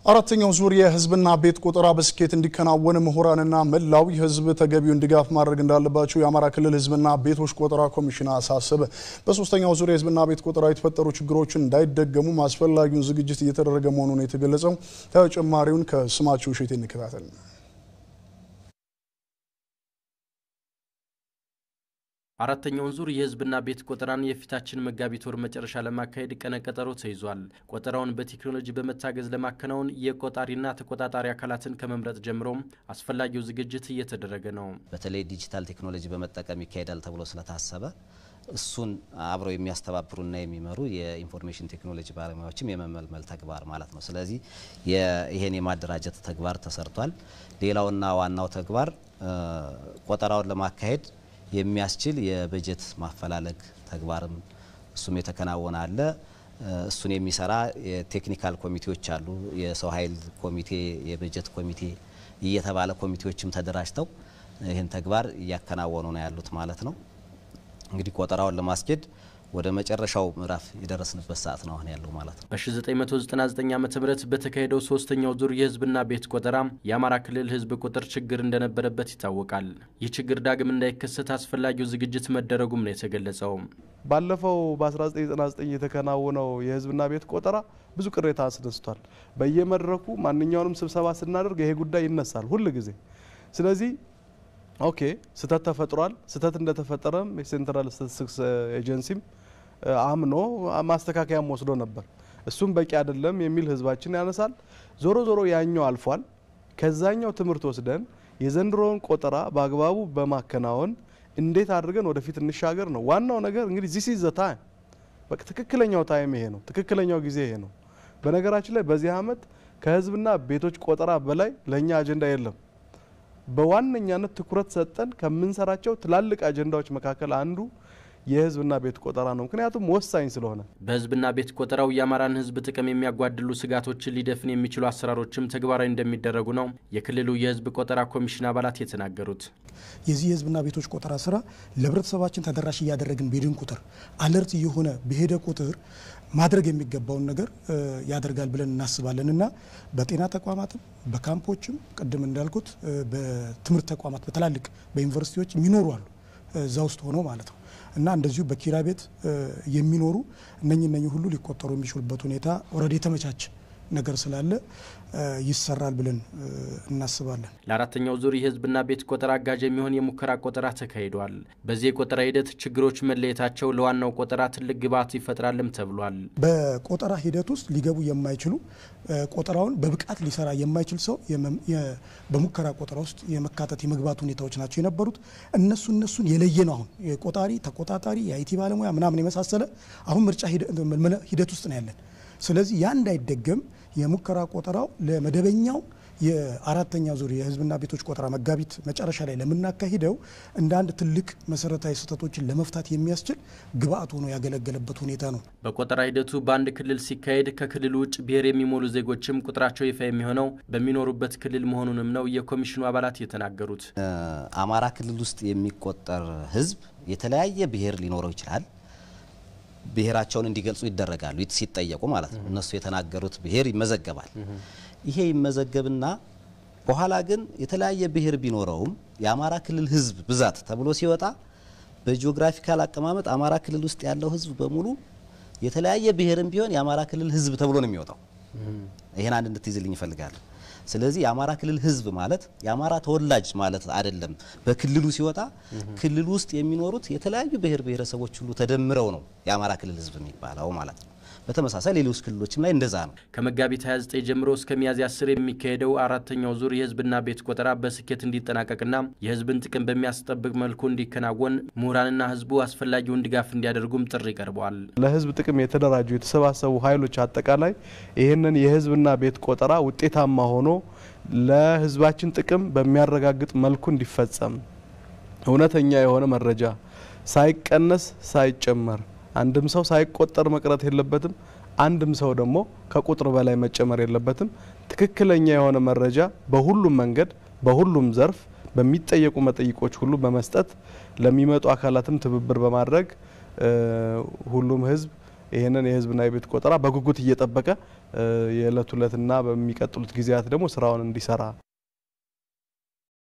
አራተኛው ዙር የህዝብና ቤት ቆጠራ በስኬት እንዲከናወን ምሁራንና መላው የህዝብ ተገቢውን ድጋፍ ማድረግ እንዳለባቸው የአማራ ክልል ህዝብና ቤቶች ቆጠራ ኮሚሽን አሳሰበ። በሶስተኛው ዙር የህዝብና ቤት ቆጠራ የተፈጠሩ ችግሮችን እንዳይደገሙ አስፈላጊውን ዝግጅት እየተደረገ መሆኑን የተገለጸው። ተጨማሪውን ከስማቸው እሸቴ እንከታተል። አራተኛውን ዙር የህዝብና ቤት ቆጠራን የፊታችን መጋቢት ወር መጨረሻ ለማካሄድ ቀነቀጠሮ ተይዟል። ቆጠራውን በቴክኖሎጂ በመታገዝ ለማከናወን የቆጣሪና ተቆጣጣሪ አካላትን ከመምረጥ ጀምሮ አስፈላጊው ዝግጅት እየተደረገ ነው። በተለይ ዲጂታል ቴክኖሎጂ በመጠቀም ይካሄዳል ተብሎ ስለታሰበ እሱን አብረው የሚያስተባብሩና የሚመሩ የኢንፎርሜሽን ቴክኖሎጂ ባለሙያዎችም የመመልመል ተግባር ማለት ነው። ስለዚህ ይሄን የማደራጀት ተግባር ተሰርቷል። ሌላውና ዋናው ተግባር ቆጠራውን ለማካሄድ የሚያስችል የበጀት ማፈላለግ ተግባርም እሱም የተከናወነ አለ። እሱን የሚሰራ የቴክኒካል ኮሚቴዎች አሉ። የሰው ኃይል ኮሚቴ፣ የበጀት ኮሚቴ እየተባለ ኮሚቴዎችም ተደራጅተው ይህን ተግባር እያከናወኑ ነው ያሉት ማለት ነው። እንግዲህ ቆጠራውን ለማስኬድ ወደ መጨረሻው ምዕራፍ የደረስንበት ሰዓት ነው ያለው ማለት ነው። በ1999 ዓ.ም በተካሄደው ሶስተኛው ዙር የህዝብና ቤት ቆጠራ የአማራ ክልል ህዝብ ቁጥር ችግር እንደነበረበት ይታወቃል። ይህ ችግር ዳግም እንዳይከሰት አስፈላጊው ዝግጅት መደረጉም ነው የተገለጸው። ባለፈው በ1999 የተከናወነው የህዝብና ቤት ቆጠራ ብዙ ቅሬታ አስነስቷል። በየመድረኩ ማንኛውንም ስብሰባ ስናደርግ ይሄ ጉዳይ ይነሳል ሁሉ ጊዜ። ስለዚህ ኦኬ ስተት ተፈጥሯል። ስተት እንደተፈጠረም የሴንትራል ስታቲስቲክስ ኤጀንሲም አምኖ ማስተካከያም ወስዶ ነበር። እሱም በቂ አይደለም የሚል ህዝባችን ያነሳል። ዞሮ ዞሮ ያኛው አልፏል። ከዛኛው ትምህርት ወስደን የዘንድሮውን ቆጠራ በአግባቡ በማከናወን እንዴት አድርገን ወደፊት እንሻገር ነው ዋናው ነገር። እንግዲህ this is the time በቃ ትክክለኛው ታይም ይሄ ነው። ትክክለኛው ጊዜ ይሄ ነው። በነገራችን ላይ በዚህ አመት ከህዝብና ቤቶች ቆጠራ በላይ ለኛ አጀንዳ የለም። በዋነኛነት ትኩረት ሰጠን ከምንሰራቸው ትላልቅ አጀንዳዎች መካከል አንዱ የህዝብና ቤት ቆጠራ ነው። ምክንያቱም ወሳኝ ስለሆነ በህዝብና ቤት ቆጠራው የአማራን ህዝብ ጥቅም የሚያጓድሉ ስጋቶችን ሊደፍን የሚችሉ አሰራሮችም ተግባራዊ እንደሚደረጉ ነው የክልሉ የህዝብ ቆጠራ ኮሚሽን አባላት የተናገሩት። የዚህ የህዝብና ቤቶች ቆጠራ ስራ ለህብረተሰባችን ተደራሽ እያደረግን በሄድን ቁጥር አለርት የሆነ በሄደ ቁጥር ማድረግ የሚገባውን ነገር ያደርጋል ብለን እናስባለንና በጤና ተቋማትም በካምፖችም ቀደም እንዳልኩት በትምህርት ተቋማት በተላልቅ በዩኒቨርሲቲዎች የሚኖሩ አሉ እዛ ውስጥ ሆኖ ማለት ነው እና እንደዚሁ በኪራይ ቤት የሚኖሩ እነኚህ ሁሉ ሊቆጠሩ የሚችሉበት ሁኔታ ኦሬዲ ተመቻች ነገር ስላለ ይሰራል ብለን እናስባለን። ለአራተኛው ዙር የህዝብና ቤት ቆጠራ አጋዥ የሚሆን የሙከራ ቆጠራ ተካሂዷል። በዚህ የቆጠራ ሂደት ችግሮች መለየታቸው ለዋናው ቆጠራ ትልቅ ግብዓት ይፈጥራልም ተብሏል። በቆጠራ ሂደት ውስጥ ሊገቡ የማይችሉ ቆጠራውን በብቃት ሊሰራ የማይችል ሰው በሙከራ ቆጠራ ውስጥ የመካተት የመግባት ሁኔታዎች ናቸው የነበሩት። እነሱን የለየ ነው። አሁን የቆጣሪ ተቆጣጣሪ የአይቲ ባለሙያ ምናምን የመሳሰለ አሁን ምርጫ ሂደት ውስጥ ነው ያለን። ስለዚህ ያ እንዳይደገም የሙከራ ቆጠራው ለመደበኛው የአራተኛ ዙር የህዝብና ቤቶች ቆጠራ መጋቢት መጨረሻ ላይ ለምናካሂደው እንደ አንድ ትልቅ መሰረታዊ ስህተቶችን ለመፍታት የሚያስችል ግብአት ሆኖ ያገለገለበት ሁኔታ ነው። በቆጠራ ሂደቱ በአንድ ክልል ሲካሄድ ከክልሉ ውጭ ብሔር የሚሞሉ ዜጎችም ቁጥራቸው ይፋ የሚሆነው በሚኖሩበት ክልል መሆኑንም ነው የኮሚሽኑ አባላት የተናገሩት። አማራ ክልል ውስጥ የሚቆጠር ህዝብ የተለያየ ብሔር ሊኖረው ይችላል። ብሔራቸውን እንዲገልጹ ይደረጋሉ ሲጠየቁ ማለት ነው። እነሱ የተናገሩት ብሔር ይመዘገባል። ይሄ ይመዘገብና በኋላ ግን የተለያየ ብሔር ቢኖረውም የአማራ ክልል ህዝብ ብዛት ተብሎ ሲወጣ በጂኦግራፊካል አቀማመጥ አማራ ክልል ውስጥ ያለው ህዝብ በሙሉ የተለያየ ብሔርም ቢሆን የአማራ ክልል ህዝብ ተብሎ ነው የሚወጣው። ይሄን አንድ እንድትይዝልኝ ይፈልጋል። ስለዚህ የአማራ ክልል ህዝብ ማለት የአማራ ተወላጅ ማለት አይደለም። በክልሉ ሲወጣ ክልሉ ውስጥ የሚኖሩት የተለያዩ ብሔር ብሔረሰቦች ሁሉ ተደምረው ነው የአማራ ክልል ህዝብ የሚባለው ማለት ነው። በተመሳሳይ ሌሎች ክልሎችም ላይ እንደዛ ነው። ከመጋቢት 29 ጀምሮ እስከ ሚያዝያ 10 የሚካሄደው አራተኛው ዙር የህዝብና ቤት ቆጠራ በስኬት እንዲጠናቀቅና የህዝብን ጥቅም በሚያስጠብቅ መልኩ እንዲከናወን ምሁራንና ህዝቡ አስፈላጊውን ድጋፍ እንዲያደርጉም ጥሪ ቀርቧል። ለህዝብ ጥቅም የተደራጁ የተሰባሰቡ ኃይሎች አጠቃላይ ይሄንን የህዝብና ቤት ቆጠራ ውጤታማ ሆኖ ለህዝባችን ጥቅም በሚያረጋግጥ መልኩ እንዲፈጸም እውነተኛ የሆነ መረጃ ሳይቀነስ ሳይጨመር አንድም ሰው ሳይቆጠር መቅረት የለበትም። አንድም ሰው ደግሞ ከቁጥር በላይ መጨመር የለበትም። ትክክለኛ የሆነ መረጃ በሁሉም መንገድ በሁሉም ዘርፍ በሚጠየቁ መጠይቆች ሁሉ በመስጠት ለሚመጡ አካላትም ትብብር በማድረግ ሁሉም ህዝብ ይሄንን የህዝብና የቤት ቆጠራ በጉጉት እየጠበቀ የዕለት ዕለትና በሚቀጥሉት ጊዜያት ደግሞ ስራውን እንዲሰራ